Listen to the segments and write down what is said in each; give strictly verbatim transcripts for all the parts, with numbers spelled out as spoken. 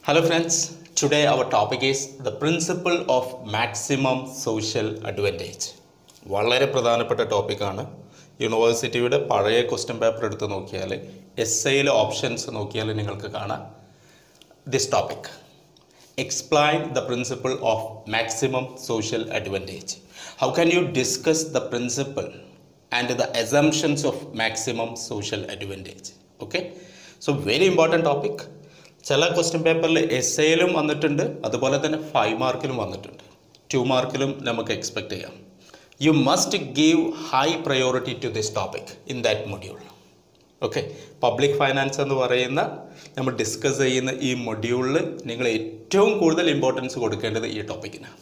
Hello friends, today our topic is the principle of maximum social advantage. വളരെ പ്രധാനപ്പെട്ട ടോപ്പിക്കാണ്. യൂണിവേഴ്സിറ്റിയുടെ പഴയ ക്വസ്റ്റ്യൻ പേപ്പർ എടുത്ത് നോക്കിയാൽ എസ് എയിലെ ഓപ്ഷൻസ് നോക്കിയാൽ നിങ്ങൾക്ക് കാണാം this topic. Explain the principle of maximum social advantage. How can you discuss the principle and the assumptions of maximum social advantage? Okay, so very important topic. ചില question പേപ്പറിൽ S എയിലും വന്നിട്ടുണ്ട്, അതുപോലെ തന്നെ ഫൈവ് മാർക്കിലും വന്നിട്ടുണ്ട്, ടു മാർക്കിലും നമുക്ക് expect ചെയ്യാം. You must give high priority to this topic in that module. Okay, public finance എന്ന് പറയുന്ന നമ്മൾ ഡിസ്കസ് ചെയ്യുന്ന ഈ മൊഡ്യൂളിൽ നിങ്ങൾ ഏറ്റവും കൂടുതൽ ഇമ്പോർട്ടൻസ് കൊടുക്കേണ്ടത് ഈ ടോപ്പിക്കിനാണ്.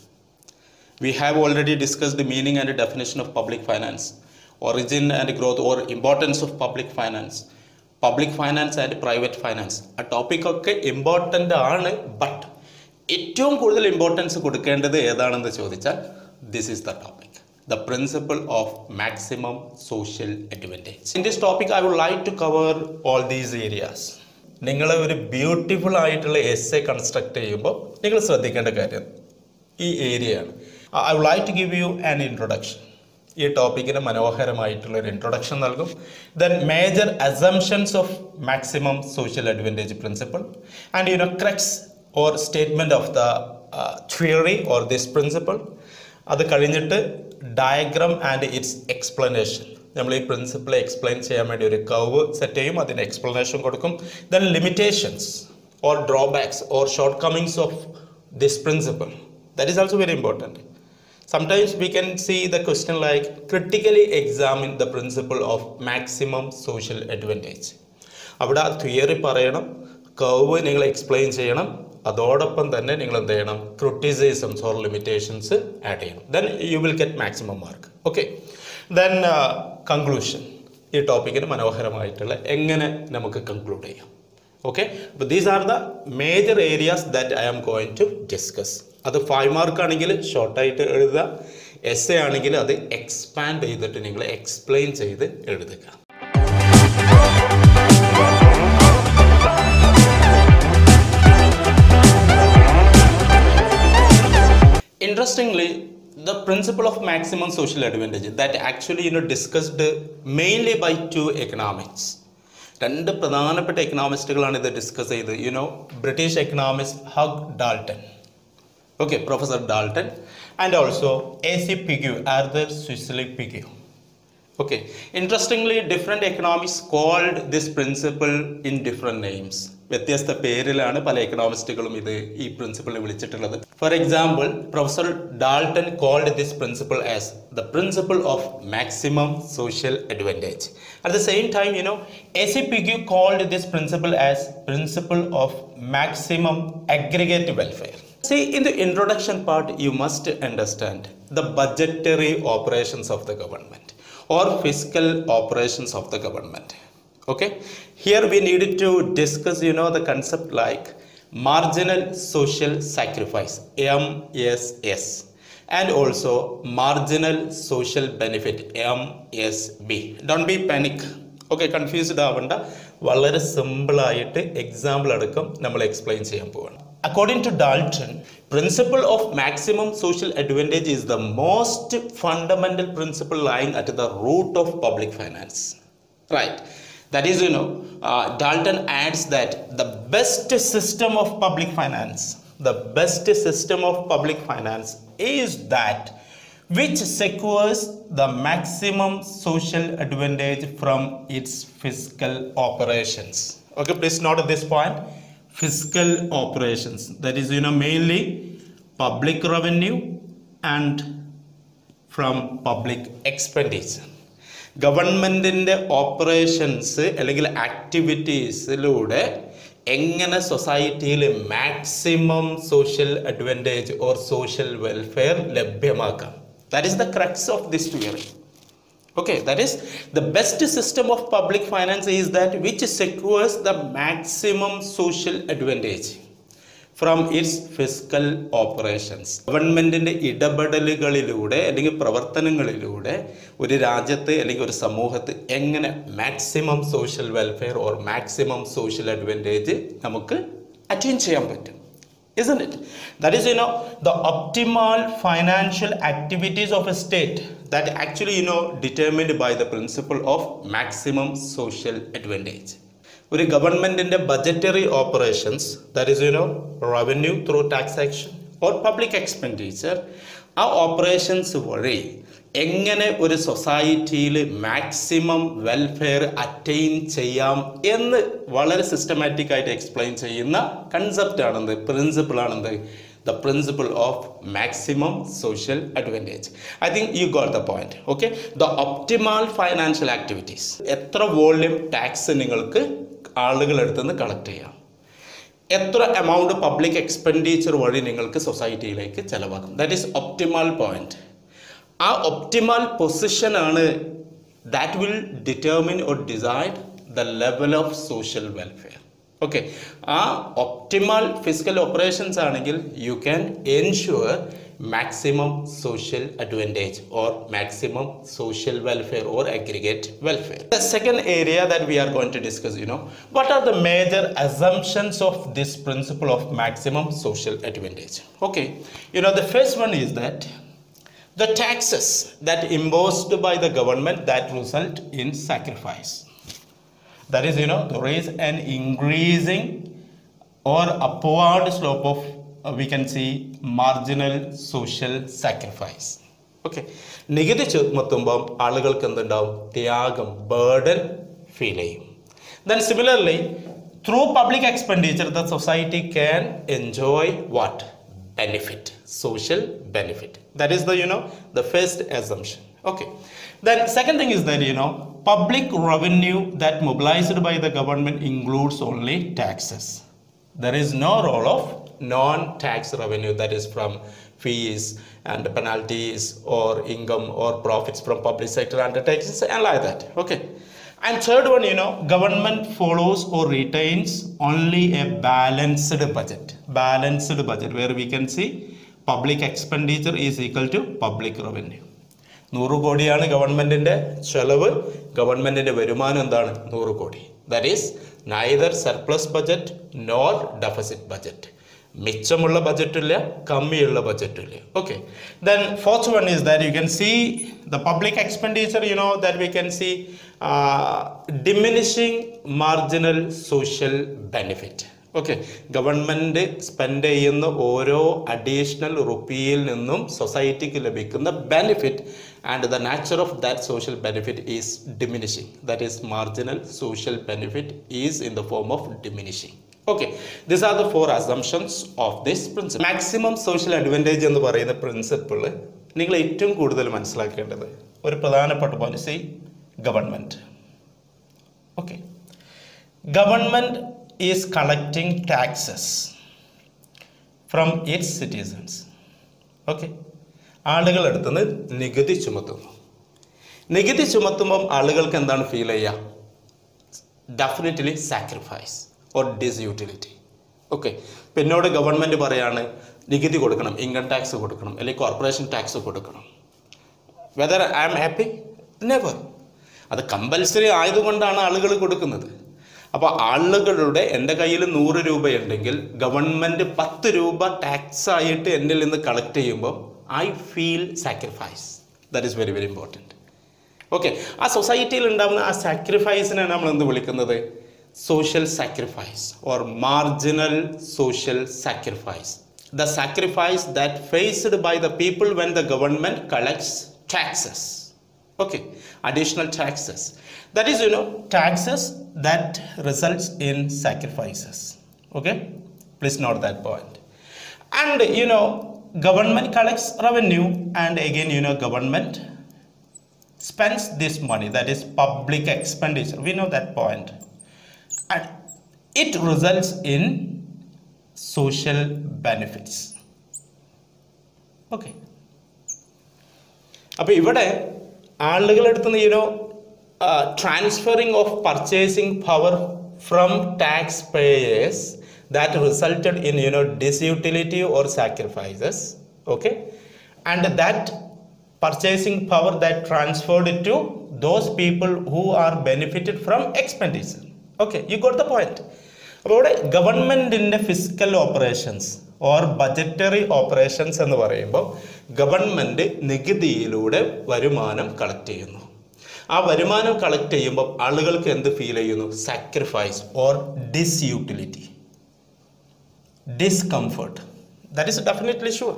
We have already discussed the meaning and definition of public finance, origin and growth or importance of public finance, public finance and private finance. ആ ടോപ്പിക്കൊക്കെ ഇമ്പോർട്ടൻ്റ് ആണ്. ബട്ട് ഏറ്റവും കൂടുതൽ ഇമ്പോർട്ടൻസ് കൊടുക്കേണ്ടത് ഏതാണെന്ന് ചോദിച്ചാൽ this is the topic, the principle of maximum social advantage. In this topic I would like to cover all these areas. നിങ്ങൾ ഒരു ബ്യൂട്ടിഫുൾ ആയിട്ടുള്ള എസ്സേ കൺസ്ട്രക്ട് ചെയ്യുമ്പോൾ നിങ്ങൾ ശ്രദ്ധിക്കേണ്ട കാര്യം ഈ ഏരിയയാണ്. I would like to give you an introduction. ഈ ടോപ്പിക്കിന് മനോഹരമായിട്ടുള്ള ഒരു ഇൻട്രൊഡക്ഷൻ നൽകും. Then major assumptions of maximum social advantage principle and you know crux or statement of the theory or this principle. അത് കഴിഞ്ഞിട്ട് ഡയഗ്രാം ആൻഡ് ഇറ്റ്സ് എക്സ്പ്ലനേഷൻ. നമ്മൾ ഈ principle explain ചെയ്യാൻ വേണ്ടി ഒരു കർവ് സെറ്റ് ചെയ്യും, അതിന് എക്സ്പ്ലനേഷൻ കൊടുക്കും. Then limitations or drawbacks or shortcomings of this principle. That is also very important. Sometimes we can see the question like critically examine the principle of maximum social advantage. അവിടെ ആ theory പറയണം, curve നിങ്ങൾ explain ചെയ്യണം, അതോടൊപ്പം തന്നെ നിങ്ങൾ എന്ത് ചെയ്യണം, ക്രിറ്റിസിസംസ് ഓർ ലിമിറ്റേഷൻസ് ആഡ് ചെയ്യണം. Then you will get maximum mark. Okay, then conclusion. ഈ ടോപ്പിക്കിന് മനോഹരമായിട്ടുള്ള എങ്ങനെ നമുക്ക് കൺക്ലൂഡ് ചെയ്യാം. ഓക്കെ, അപ്പോൾ these are the major areas that I am going to discuss. അത് ഫൈവ് മാർക്ക് ആണെങ്കിൽ ഷോർട്ടായിട്ട് എഴുതുക, എസ് എ ആണെങ്കിൽ അത് എക്സ്പാൻഡ് ചെയ്തിട്ട് നിങ്ങൾ എക്സ്പ്ലെയിൻ ചെയ്ത് എഴുതുക. Interestingly, the principle of maximum social advantage that actually you know discussed mainly by two economists. രണ്ട് പ്രധാനപ്പെട്ട എക്കണോമിസ്റ്റുകളാണ് ഇത് ഡിസ്കസ് ചെയ്തത്. You know British economist Hugh Dalton, okay, Professor Dalton, and also A C Pigou, Arthur Cecil Pigou. Okay, interestingly, different economists called this principle in different names. വ്യത്യസ്ത പേരിലാണ് പല എക്കണോമിസ്റ്റുകളും ഇത് ഈ പ്രിൻസിപ്പിളിനെ വിളിച്ചിട്ടുള്ളത്. For example, professor Dalton called this principle as the principle of maximum social advantage. At the same time, you know, A C Pigou called this principle as principle of maximum aggregate welfare. See, in the introduction part, you must understand the budgetary operations of the government or fiscal operations of the government. Okay, here we needed to discuss, you know, the concept like marginal social sacrifice, M S S, and also marginal social benefit, M S B. Don't be panic. Okay, confused ആവണ്ട. വളരെ simple ആയിട്ട് example അടക്കം നമ്മൾ explain ചെയ്യാൻ പോവാണ്. According to Dalton, principle of maximum social advantage is the most fundamental principle lying at the root of public finance. Right. That is, you know, uh, Dalton adds that the best system of public finance, the best system of public finance is that which secures the maximum social advantage from its fiscal operations. Okay, please note this point. Fiscal operations, that is, you know, mainly public revenue and from public expenditure. ഗവൺമെൻറ്റിൻ്റെ operations അല്ലെങ്കിൽ ആക്ടിവിറ്റീസിലൂടെ എങ്ങനെ സൊസൈറ്റിയിൽ maximum social advantage or social welfare ലഭ്യമാക്കാം. That is the crux of this theory. Okay, that is the best system of public finance is that which secures the maximum social advantage from its fiscal operations. ഗവൺമെൻറ്റിൻ്റെ ഇടപെടലുകളിലൂടെ അല്ലെങ്കിൽ പ്രവർത്തനങ്ങളിലൂടെ ഒരു രാജ്യത്ത് അല്ലെങ്കിൽ ഒരു സമൂഹത്ത് എങ്ങനെ maximum social welfare or maximum social advantage നമുക്ക് അറ്റൈൻ ചെയ്യാൻ പറ്റും. Isn't it? That is, you know, the optimal financial activities of a state that actually, you know, determined by the principle of maximum social advantage. ഒരു ഗവൺമെൻറ്റിൻ്റെ budgetary operations, that is you know revenue through taxation or public expenditure, ആ operations വഴി എങ്ങനെ ഒരു സൊസൈറ്റിയിൽ maximum welfare attain ചെയ്യാം എന്ന് വളരെ സിസ്റ്റമാറ്റിക് ആയിട്ട് എക്സ്പ്ലെയിൻ ചെയ്യുന്ന കൺസെപ്റ്റ് ആണെന്ത്, പ്രിൻസിപ്പിൾ ആണെന്ത്, the principle of maximum social advantage. I think you got the point. Okay, the optimal financial activities, എത്ര വോള്യൂം ടാക്സ് നിങ്ങൾക്ക് ആളുകളെടുത്ത് നിന്ന് കളക്ട് ചെയ്യാം, എത്ര എമൗണ്ട് പബ്ലിക് എക്സ്പെൻഡിച്ചർ വഴി നിങ്ങൾക്ക് സൊസൈറ്റിയിലേക്ക് ചിലവാക്കും, ദാറ്റ് ഈസ് ഒപ്റ്റിമൽ പോയിന്റ്. ആ ഒപ്റ്റിമൽ പൊസിഷനാണ് that will determine or decide the level of social welfare. Okay, ആ ഒപ്റ്റിമൽ ഫിസിക്കൽ ഓപ്പറേഷൻസ് ആണെങ്കിൽ you can ensure maximum social advantage or maximum social welfare or aggregate welfare. The second area that we are going to discuss, you know, what are the major assumptions of this principle of maximum social advantage? Okay, you know, the first one is that the taxes that imposed by the government that result in sacrifice. That is, you know, there is an increasing or upward slope of Uh, we can see marginal social sacrifice. Okay, നികുതി ചുമത്തുമ്പം ആളുകൾക്ക് എന്തുണ്ടാവും, ത്യാഗം, burden feel ചെയ്യും. Then similarly, through public expenditure the society can enjoy what? Benefit, social benefit. That is the, you know, the first assumption. Okay, then second thing is that, you know, public revenue that mobilized by the government includes only taxes. There is no role of non-tax revenue, that is from fees and penalties or income or profits from public sector undertakings and like that. Okay, and third one, you know, government follows or retains only a balanced budget. Balanced budget where we can see public expenditure is equal to public revenue. നൂറ് കോടിയാണ് ഗവൺമെൻറ്റിൻ്റെ ചെലവ്, ഗവൺമെൻറ്റിൻ്റെ വരുമാനം എന്താണ്, നൂറ് കോടി. That is neither surplus budget nor deficit budget. മിച്ചമുള്ള ബജറ്റില്ല, കമ്മിയുള്ള ബജറ്റില്ല. Okay, then fourth one is that you can see the public expenditure, you know, that we can see diminishing marginal social benefit. Okay, government spend ചെയ്യുന്ന ഓരോ additional റുപ്പിയിൽ നിന്നും സൊസൈറ്റിക്ക് ലഭിക്കുന്ന benefit and the nature of that social benefit is diminishing. That is marginal social benefit is in the form of diminishing. Okay, these are the four assumptions of this principle. Maximum social advantage എന്ന് പറയുന്ന principle നിങ്ങൾ ഏറ്റവും കൂടുതൽ മനസ്സിലാക്കേണ്ടത് ഒരു പ്രധാനപ്പെട്ട policy government. Okay, government is collecting taxes from its citizens. Okay, ആളുകളെടുത്തുനിന്ന് നികുതി ചുമത്തുന്നു. നികുതി ചുമത്തുമ്പം ആളുകൾക്ക് എന്താണ് ഫീൽ ചെയ്യുക? Definitely sacrifice or disutility. Okay, ഇപ്പം എന്നോട് ഗവൺമെൻറ് പറയാണ് നികുതി കൊടുക്കണം, ഇൻകം ടാക്സ് കൊടുക്കണം, അല്ലെങ്കിൽ കോർപ്പറേഷൻ ടാക്സ് കൊടുക്കണം. Whether I am happy? Never. അത് കമ്പൽസറി ആയതുകൊണ്ടാണ് ആളുകൾ കൊടുക്കുന്നത്. അപ്പോൾ ആളുകളുടെ എൻ്റെ കയ്യിൽ നൂറ് രൂപയുണ്ടെങ്കിൽ ഗവൺമെൻറ് പത്ത് രൂപ ടാക്സ് ആയിട്ട് എന്നിൽ നിന്ന് കളക്ട് ചെയ്യുമ്പോൾ I feel sacrifice. That is very very important. Okay, ആ സൊസൈറ്റിയിൽ ഉണ്ടാകുന്ന ആ സാക്രിഫൈസിനെ നമ്മൾ എന്ത് വിളിക്കുന്നത്? social sacrifice or marginal social sacrifice. The sacrifice that faced by the people when the government collects taxes. Okay, additional taxes. That is, you know, taxes that results in sacrifices. Okay, please note that point. And, you know, government collects revenue and again, you know, government spends this money, that is public expenditure. We know that point. And it results in social benefits. Okay. അപ്പോൾ ഇവിടെ ആളുകളെടുത്തുനിന്ന്, you know, transferring of purchasing power from tax payers that resulted in, you know, disutility or sacrifices. Okay, and that purchasing power that transferred it to those people who are benefited from expenditure. Okay, you got the point. അപ്പോൾ ഇവിടെ ഗവൺമെൻറ്റിൻ്റെ physical operations or budgetary operations എന്ന് പറയുമ്പോൾ government നികുതിയിലൂടെ വരുമാനം collect ചെയ്യുന്നു. ആ വരുമാനം collect ചെയ്യുമ്പോൾ ആളുകൾക്ക് എന്ത് ഫീൽ ചെയ്യുന്നു? Sacrifice or disutility, discomfort. That is definitely sure.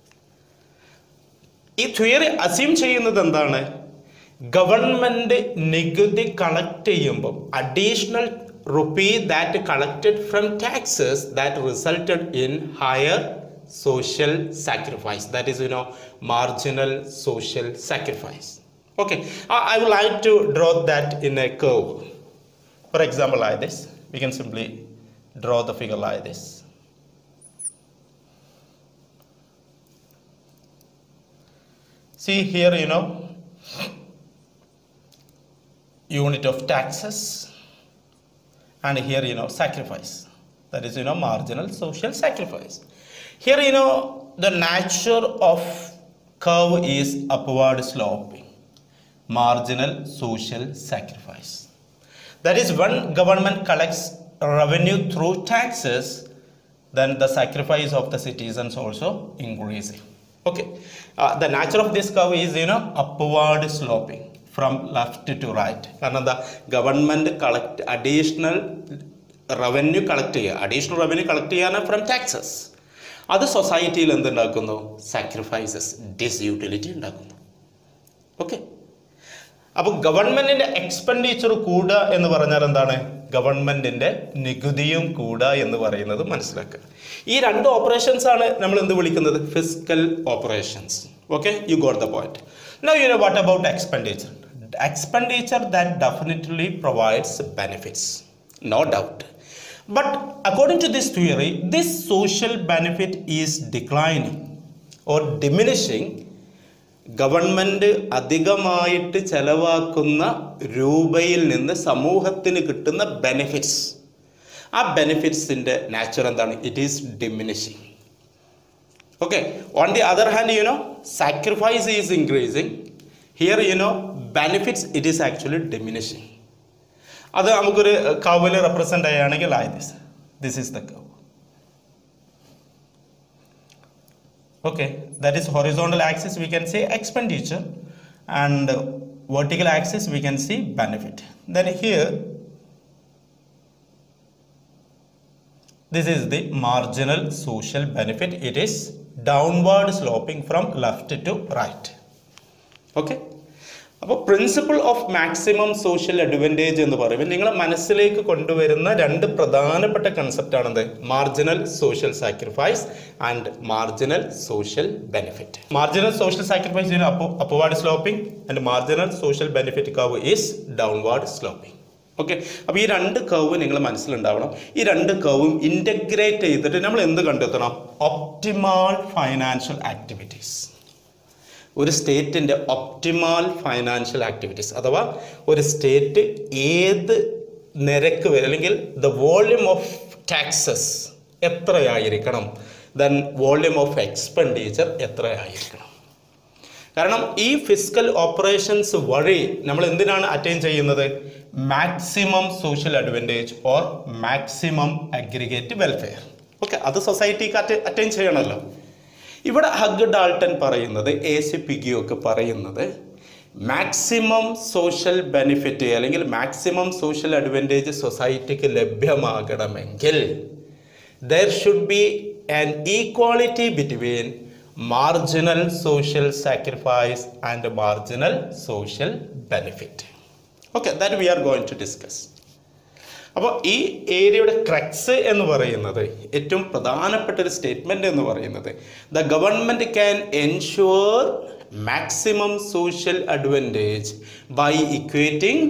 ഈ തിയറി അസ്യൂം ചെയ്യുന്നത് എന്താണ്? ഗവൺമെൻറ് നികുതി കളക്ട് ചെയ്യുമ്പോൾ additional rupee that collected from taxes that resulted in higher social sacrifice, that is, you know, marginal social sacrifice. Okay, I would like to draw that in a curve. For example, like this, we can simply draw the figure like this. See here, you know, unit of taxes, and here, you know, sacrifice, that is, you know, marginal social sacrifice. Here, you know, the nature of curve is upward sloping, marginal social sacrifice. That is, when government collects revenue through taxes, then the sacrifice of the citizens also increasing. Okay, uh, the nature of this curve is, you know, upward sloping from left to right. കാരണം എന്താ? Government collect additional revenue collect ചെയ്യുക, additional revenue collect ചെയ്യാനാണ് from taxes. അത് സൊസൈറ്റിയിൽ എന്തുണ്ടാക്കുന്നു? Sacrifices, ഡിസ്യൂട്ടിലിറ്റി ഉണ്ടാക്കുന്നു. Okay, അപ്പോൾ ഗവൺമെൻറ്റിൻ്റെ expenditure കൂടുക എന്ന് പറഞ്ഞാൽ എന്താണ്? ഗവൺമെൻറ്റിൻ്റെ നികുതിയും കൂടുക എന്ന് പറയുന്നത് മനസ്സിലാക്കുക. ഈ രണ്ട് ഓപ്പറേഷൻസ് ആണ് നമ്മൾ എന്ത് വിളിക്കുന്നത്? Physical operations. Okay, you got the point. Now, you know, what about expenditure? Expenditure that definitely provides benefits, no doubt. But according to this theory, this social benefit is declining or diminishing. ഗവൺമെൻറ് അധികമായിട്ട് ചെലവാക്കുന്ന രൂപയിൽ നിന്ന് സമൂഹത്തിന് കിട്ടുന്ന benefits, ആ ബെനിഫിറ്റ്സിൻ്റെ nature എന്താണ്? It is diminishing. Okay, on the other hand, you know, sacrifice is increasing. Here, you know, benefits, it is actually diminishing. അത് നമുക്കൊരു കർവിൽ റെപ്രസെൻ്റ് ചെയ്യുകയാണെങ്കിൽ like this. This is the curve. Okay, that is horizontal axis, we can say expenditure, and vertical axis we can see benefit. Then here, this is the marginal social benefit. It is downward sloping from left to right. Okay, അപ്പോൾ principle of maximum social advantage എന്ന് പറയുമ്പോൾ നിങ്ങളെ മനസ്സിലേക്ക് കൊണ്ടുവരുന്ന രണ്ട് പ്രധാനപ്പെട്ട കൺസെപ്റ്റാണെന്ത്? Marginal social sacrifice and marginal social benefit. Marginal social sacrifice is upward sloping and marginal social benefit curve is downward sloping. Okay, അപ്പോൾ ഈ രണ്ട് കർവ് നിങ്ങൾ മനസ്സിലുണ്ടാവണം. ഈ രണ്ട് കർവും ഇൻ്റഗ്രേറ്റ് ചെയ്തിട്ട് നമ്മൾ എന്ത് കണ്ടെത്തണം? Optimal financial activities. ഒരു സ്റ്റേറ്റിൻ്റെ ഒപ്റ്റിമൽ ഫൈനാൻഷ്യൽ ആക്ടിവിറ്റീസ്, അഥവാ ഒരു സ്റ്റേറ്റ് ഏത് നിരക്ക് വരെ അല്ലെങ്കിൽ ദ വോള്യൂം ഓഫ് ടാക്സസ് എത്രയായിരിക്കണം, ദെൻ വോള്യൂം ഓഫ് എക്സ്പെൻഡിച്ചർ എത്രയായിരിക്കണം. കാരണം ഈ ഫിസിക്കൽ ഓപ്പറേഷൻസ് വഴി നമ്മൾ എന്തിനാണ് അറ്റൈൻ ചെയ്യുന്നത്? Maximum social advantage or maximum aggregate welfare. Okay, അത് സൊസൈറ്റിക്ക് അറ്റ അറ്റൈൻ ചെയ്യണമല്ലോ. ഇവിടെ ഹഗ് ഡാൾട്ടൺ പറയുന്നത്, എ സി പിഗിയൊക്കെ പറയുന്നത്, മാക്സിമം സോഷ്യൽ ബെനിഫിറ്റ് അല്ലെങ്കിൽ മാക്സിമം സോഷ്യൽ അഡ്വാൻറ്റേജ് സൊസൈറ്റിക്ക് ലഭ്യമാകണമെങ്കിൽ there should be an equality between marginal social sacrifice and marginal social benefit. Okay, that we are going to discuss. അപ്പോൾ ഈ ഏരിയയുടെ ക്രക്സ് എന്ന് പറയുന്നത്, ഏറ്റവും പ്രധാനപ്പെട്ട ഒരു സ്റ്റേറ്റ്മെൻറ്റ് എന്ന് പറയുന്നത്, the government can ensure maximum social advantage by equating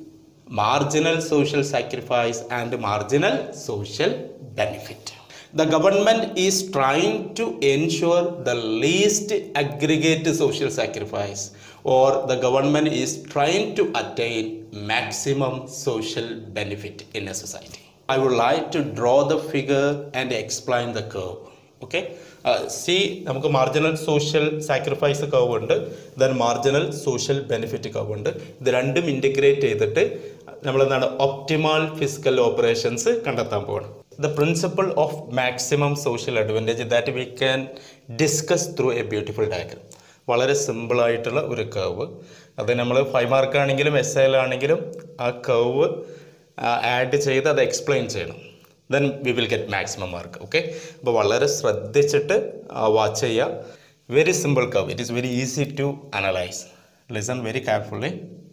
marginal social sacrifice and marginal social benefit. The government is trying to ensure the least aggregate social sacrifice, or the government is trying to attain maximum social benefit in a society. I would like to draw the figure and explain the curve. Okay, see നമുക്ക് marginal social sacrifice curve ഉണ്ട്, then marginal social benefit curve ഉണ്ട്. ഇത് രണ്ടും integrate ചെയ്തിട്ട് നമ്മൾ എന്താണ് optimal physical operations കണ്ടെത്താൻ പോകണം. The principle of maximum social advantage that we can discuss through a beautiful diagram. വളരെ സിമ്പിളായിട്ടുള്ള ഒരു കർവ്. അത് നമ്മൾ ഫൈവ് മാർക്കാണെങ്കിലും എസ് എയിലാണെങ്കിലും ആ കർവ് ആഡ് ചെയ്ത് അത് എക്സ്പ്ലെയിൻ ചെയ്യണം. Then we will get maximum mark. Okay, അപ്പോൾ വളരെ ശ്രദ്ധിച്ചിട്ട് വാച്ച് ചെയ്യുക. Very simple curve. It is very easy to analyse. Listen very carefully.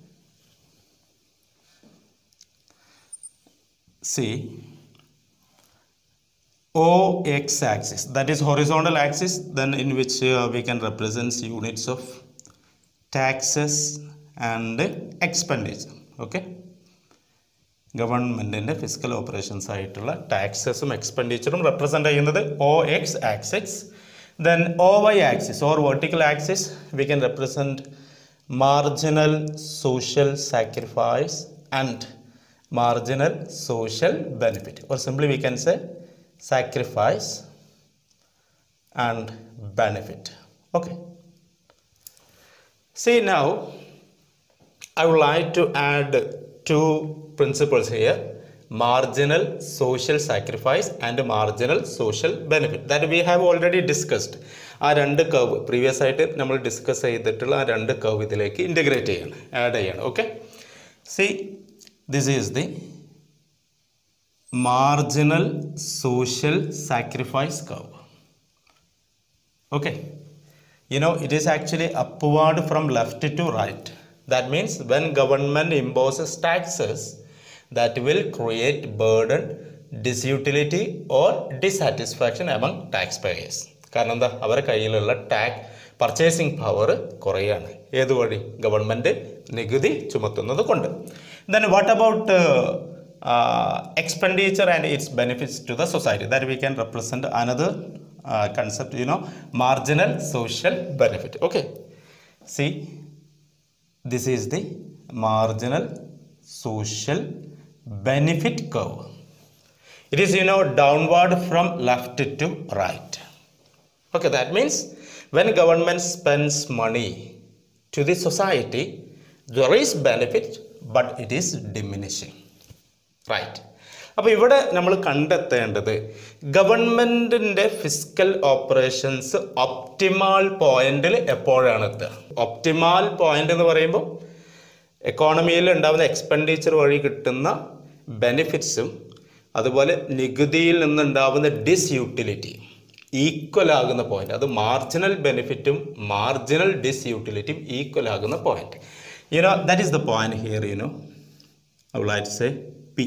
See O X axis, that is horizontal axis, then in which uh, we can represent units of taxes and expenditure. Okay, ഗവൺമെൻറ്റിൻ്റെ physical operations ആയിട്ടുള്ള ടാക്സസും എക്സ്പെൻഡിച്ചറും represent ചെയ്യുന്നത് O X axis. Then O Y axis or vertical axis we can represent marginal social sacrifice and marginal social benefit, or simply we can say sacrifice and benefit. Okay, see now I would like to add two principles here: marginal social sacrifice and marginal social benefit, that we have already discussed. ആ രണ്ട് curve previous ആയിട്ട് നമ്മൾ discuss ചെയ്തിട്ടുള്ള ആ രണ്ട് curve ഇതിലേക്ക് integrate ചെയ്യണം, add ചെയ്യണം. Okay, see this is the marginal social sacrifice curve. Okay, you know it is actually upward from left to right. That means when government imposes taxes, that will create burden, disutility or dissatisfaction among taxpayers. കാരണം എന്താ, അവരുടെ കയ്യിലുള്ള tax purchasing power കുറയാണ്. ഏതുവഴി? Government നികുതി ചുമത്തുന്നത് കൊണ്ട്. Then what about uh, Uh, expenditure and its benefits to the society? That we can represent another uh, concept, you know, marginal social benefit. Okay, see, this is the marginal social benefit curve. It is, you know, downward from left to right. Okay, that means when government spends money to the society, there is benefit, but it is diminishing. Right. അപ്പോൾ ഇവിടെ നമ്മൾ കണ്ടെത്തേണ്ടത് ഗവൺമെൻറ്റിൻ്റെ physical operations optimal പോയിന്റിൽ എപ്പോഴാണ് എത്തുക. Optimal point എന്ന് പറയുമ്പോൾ എക്കോണമിയിൽ ഉണ്ടാകുന്ന എക്സ്പെൻഡിച്ചർ വഴി കിട്ടുന്ന ബെനിഫിറ്റ്സും അതുപോലെ നികുതിയിൽ നിന്നുണ്ടാകുന്ന ഡിസ്യൂട്ടിലിറ്റി ഈക്വൽ ആകുന്ന പോയിന്റ്, അത് മാർജിനൽ ബെനിഫിറ്റും മാർജിനൽ ഡിസ്യൂട്ടിലിറ്റിയും ഈക്വൽ ആകുന്ന point. You know that is the point here. You know I would like to say P.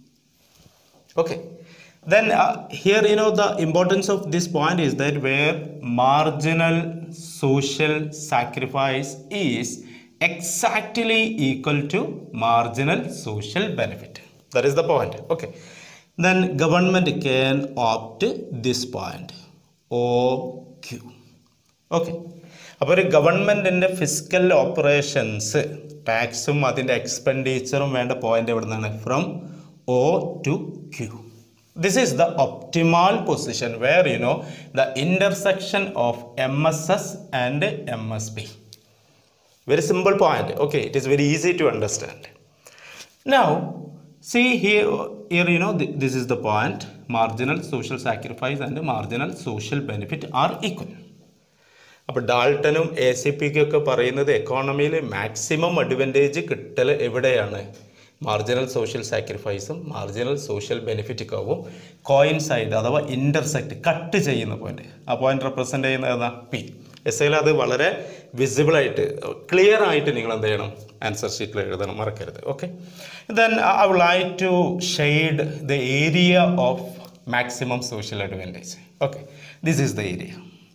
Okay, then uh, here you know the importance of this point is that where marginal social sacrifice is exactly equal to marginal social benefit. That is the point. Okay, then government can opt this point O Q. Okay, അപ്പോൾ ഒരു ഗവൺമെൻറ്റിൻ്റെ physical operations ടാക്സും അതിൻ്റെ എക്സ്പെൻഡിച്ചറും വേണ്ട point എവിടെ നിന്നാണ്? From O to Q. This is the optimal position where you know the intersection of M S S and M S P. Very simple point. Okay, it is very easy to understand. Now see here, here you know th this is the point. Marginal social sacrifice and marginal social benefit are equal. അപ്പോൾ ഡാൾട്ടനും A C പിക്കും ഒക്കെ പറയുന്നത് എക്കോണമിയിൽ maximum advantage കിട്ടൽ എവിടെയാണ്? Marginal social സാക്രിഫൈസും marginal social benefit കർവും coincide അഥവാ intersect cut ചെയ്യുന്ന പോയിന്റ്. ആ പോയിന്റ് റെപ്രസെൻ്റ് ചെയ്യുന്നത് ഏതാ? പി. എസ് ഐയിൽ അത് വളരെ വിസിബിളായിട്ട് ക്ലിയർ ആയിട്ട് നിങ്ങൾ എന്ത് ചെയ്യണം? ആൻസർ ഷീറ്റിൽ എഴുതണം, മറക്കരുത്. Okay, then I would like to shade the area of maximum social advantage. Okay, this is the area.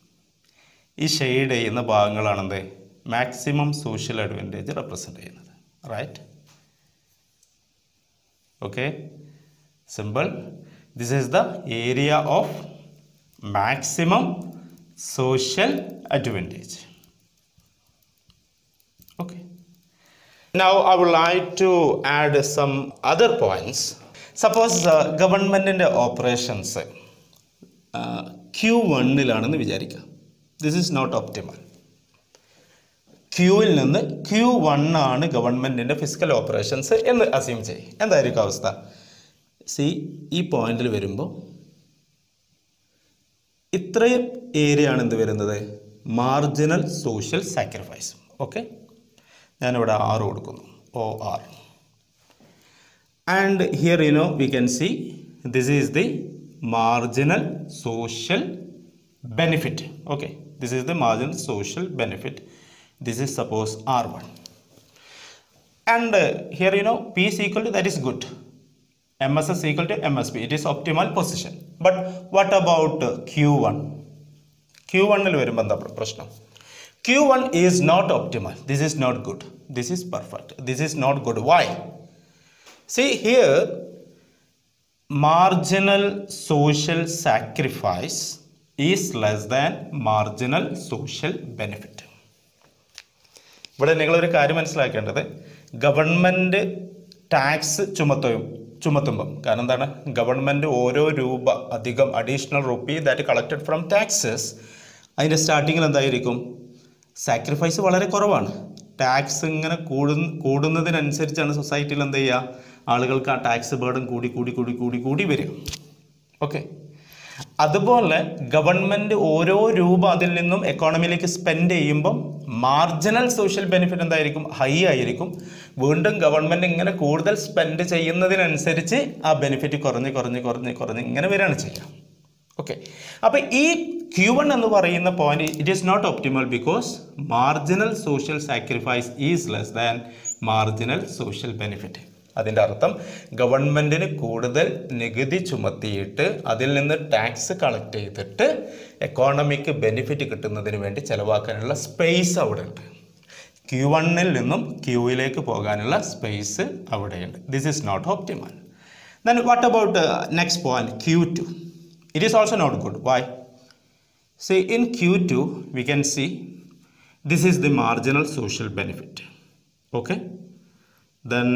ഈ ഷെയ്ഡ് ചെയ്യുന്ന ഭാഗങ്ങളാണെന്ത്? മാക്സിമം സോഷ്യൽ അഡ്വാൻറ്റേജ് റെപ്രസെൻ്റ് ചെയ്യുന്നത്. Right? Okay, simple. This is the area of maximum social advantage. Okay, now I would like to add some other points. Suppose uh, government in the operations uh, Q വണ്ണിലാണെന്ന് വിചാരിക്കുക. This is not optimal. ക്യൂവിൽ നിന്ന് Q one ആണ് ഗവൺമെൻറ്റിൻ്റെ physical operations എന്ന് assume ചെയ്യും. എന്തായിരിക്കും അവസ്ഥ? സി, ഈ പോയിന്റിൽ വരുമ്പോൾ ഇത്രയും ഏരിയ ആണ് എന്ത് വരുന്നത്? Marginal social sacrifice. ഓക്കെ, ഞാനിവിടെ ആറ് കൊടുക്കുന്നു, O R. And here you know we can see this is the marginal social benefit. Okay, this is the marginal social benefit. This is suppose R one. And uh, here you know P is equal to, that is good. M S is equal to M S P. It is optimal position. But what about uh, Q one? Q one il varumbo endha prashnam? Q one is not optimal. This is not good. This is perfect. This is not good. Why? See here, marginal social sacrifice is less than marginal social benefit. ഇവിടെ നിങ്ങളൊരു കാര്യം മനസ്സിലാക്കേണ്ടത്, government tax ചുമത്തും ചുമത്തുമ്പം കാരണം എന്താണ്, government ഓരോ രൂപ അധികം additional rupee that collected from taxes, അതിൻ്റെ സ്റ്റാർട്ടിങ്ങിൽ എന്തായിരിക്കും? സാക്രിഫൈസ് വളരെ കുറവാണ്. ടാക്സ് ഇങ്ങനെ കൂടു കൂടുന്നതിനനുസരിച്ചാണ് സൊസൈറ്റിയിൽ എന്ത് ചെയ്യുക, ആളുകൾക്ക് ആ ടാക്സ് ബേർഡൻ കൂടി കൂടി കൂടി കൂടി കൂടി വരിക. ഓക്കെ, അതുപോലെ ഗവൺമെൻറ് ഓരോ രൂപ അതിൽ നിന്നും എക്കോണമിയിലേക്ക് സ്പെൻഡ് ചെയ്യുമ്പം മാർജിനൽ സോഷ്യൽ ബെനിഫിറ്റ് എന്തായിരിക്കും? ഹൈ ആയിരിക്കും. വീണ്ടും ഗവൺമെൻറ് ഇങ്ങനെ കൂടുതൽ സ്പെൻഡ് ചെയ്യുന്നതിനനുസരിച്ച് ആ ബെനിഫിറ്റ് കുറഞ്ഞ് കുറഞ്ഞ് കുറഞ്ഞ് കുറഞ്ഞ് ഇങ്ങനെ വരികയാണ് ചെയ്യുക. ഓക്കെ, അപ്പോൾ ഈ ക്യൂ വൺ എന്ന് പറയുന്ന point it is not optimal because marginal social sacrifice is less than marginal social benefit. അതിൻ്റെ അർത്ഥം ഗവൺമെൻറ്റിന് കൂടുതൽ നികുതി ചുമത്തിയിട്ട് അതിൽ നിന്ന് ടാക്സ് കളക്ട് ചെയ്തിട്ട് എക്കോണമിക്ക് ബെനിഫിറ്റ് കിട്ടുന്നതിന് വേണ്ടി ചിലവാക്കാനുള്ള സ്പേസ് അവിടെ ഉണ്ട്. ക്യൂ വണ്ണിൽ നിന്നും ക്യൂയിലേക്ക് പോകാനുള്ള സ്പേസ് അവിടെയുണ്ട്. This is not optimal. Then what about next point Q two? It is also not good. Why? See, in Q two we can see this is the marginal social benefit. Okay, then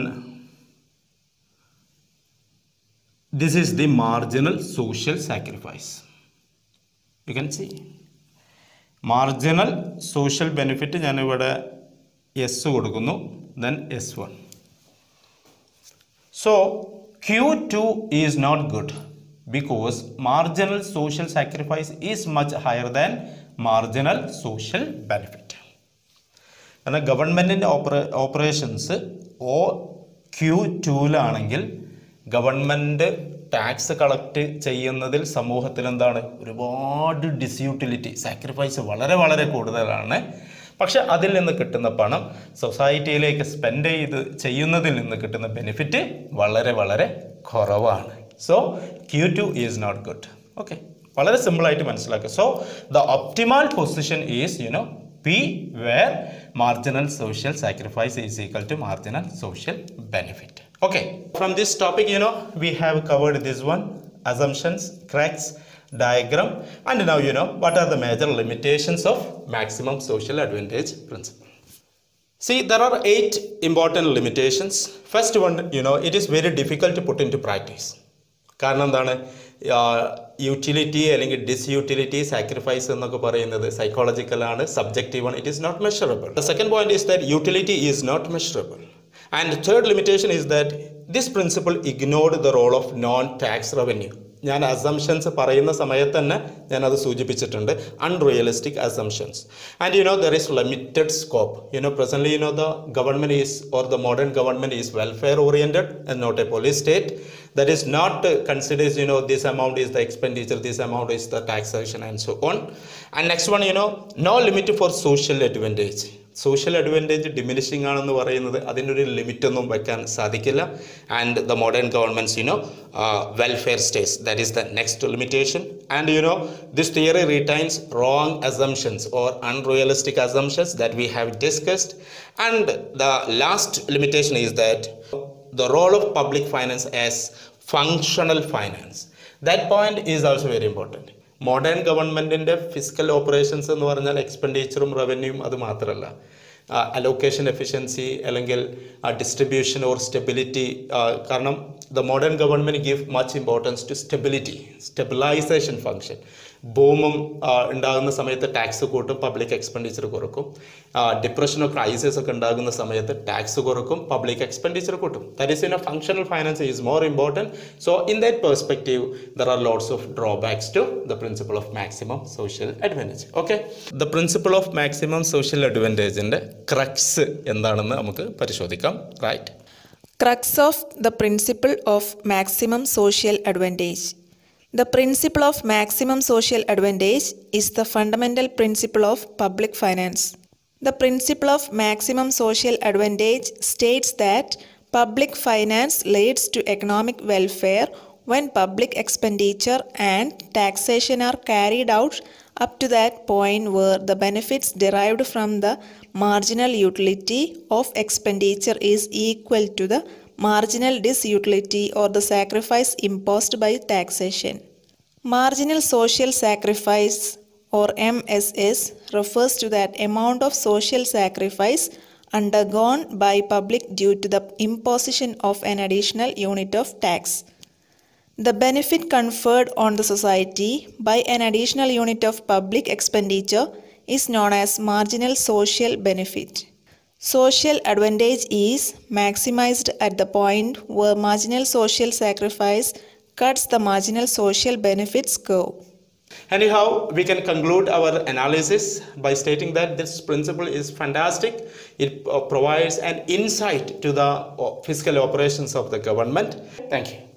this is the marginal social sacrifice. You can see marginal social benefit ഞാൻ ഇവിടെ S കൊടുക്കുന്നു, then S one. So Q two is not good because marginal social sacrifice is much higher than marginal social benefit. കാരണം ഗവൺമെൻറ്റിൻ്റെ ഓപ്പറേ operations O Q ടൂലാണെങ്കിൽ government tax collect ചെയ്യുന്നതിൽ സമൂഹത്തിൽ എന്താണ്, ഒരുപാട് ഡിസ്യൂട്ടിലിറ്റി, സാക്രിഫൈസ് വളരെ വളരെ കൂടുതലാണ്. പക്ഷെ അതിൽ നിന്ന് കിട്ടുന്ന പണം സൊസൈറ്റിയിലേക്ക് സ്പെൻഡ് ചെയ്ത് ചെയ്യുന്നതിൽ നിന്ന് കിട്ടുന്ന ബെനിഫിറ്റ് വളരെ വളരെ കുറവാണ്. So Q two is not good. Okay, വളരെ സിമ്പിളായിട്ട് മനസ്സിലാക്കുക. So the optimal position is you know P, where marginal social sacrifice is equal to marginal social benefit. Okay, from this topic, you know, we have covered this one, assumptions, cracks, diagram, and now you know what are the major limitations of maximum social advantage principle. See, there are eight important limitations. First one, you know, it is very difficult to put into practice. കാരണം എന്താണ്, utility അല്ലെങ്കിൽ ഡിസ്യൂട്ടിലിറ്റി sacrifice എന്നൊക്കെ പറയുന്നത് സൈക്കോളജിക്കലാണ്, subjective ആണ്. It is not measurable. The second point is that utility is not measurable. And third limitation is that this principle ignored the role of non tax revenue. ഞാൻ assumptions പറയുന്ന സമയത്ത് തന്നെ ഞാനത് സൂചിപ്പിച്ചിട്ടുണ്ട്, unrealistic assumptions. And you know there is limited scope. You know presently you know the government is or the modern government is welfare oriented and not a police state. That is not uh, considers, you know, this amount is the expenditure, this amount is the taxation and so on. And next one, you know, no limit for social advantage. Social advantage diminishing ആണെന്ന് പറയുന്നത് അതിനൊരു limit ഒന്നും വെക്കാൻ സാധിക്കില്ല. And the modern governments, you know, uh, welfare states, that is the next limitation. And you know, this theory retains wrong assumptions or unrealistic assumptions that we have discussed. And the last limitation is that the role of public finance as functional finance. That point is also very important. Modern ഗവൺമെൻറ്റിൻ്റെ physical operations എന്ന് പറഞ്ഞാൽ എക്സ്പെൻഡിച്ചറും റവന്യൂവും അത് മാത്രമല്ല, allocation efficiency അല്ലെങ്കിൽ distribution or stability. കാരണം the modern government give much importance to stability, stabilisation function. ബൂമും ഉണ്ടാകുന്ന സമയത്ത് ടാക്സ് കൂട്ടും, പബ്ലിക് എക്സ്പെൻഡിച്ചർ കുറക്കും. ഡിപ്രഷനോ ക്രൈസിസ് ഒക്കെ ഉണ്ടാകുന്ന സമയത്ത് ടാക്സ് കുറക്കും, പബ്ലിക് എക്സ്പെൻഡിച്ചർ കൂട്ടും. That is in a functional finance is more important. So in that perspective there are lots of drawbacks to the principle of maximum social advantage. Okay, the principle of maximum social അഡ്വാൻറ്റേജിൻ്റെ crux എന്താണെന്ന് നമുക്ക് പരിശോധിക്കാം. Right, Crux of the principle of maximum social advantage. The principle of maximum social advantage is the fundamental principle of public finance. The principle of maximum social advantage states that public finance leads to economic welfare when public expenditure and taxation are carried out up to that point where the benefits derived from the marginal utility of expenditure is equal to the marginal disutility or the sacrifice imposed by taxation. Marginal social sacrifice or M S S refers to that amount of social sacrifice undergone by public due to the imposition of an additional unit of tax. The benefit conferred on the society by an additional unit of public expenditure is known as marginal social benefit. Social advantage is maximized at the point where marginal social sacrifice cuts the marginal social benefits curve. Anyhow, we can conclude our analysis by stating that this principle is fantastic. It uh, provides an insight to the uh, fiscal operations of the government. Thank you.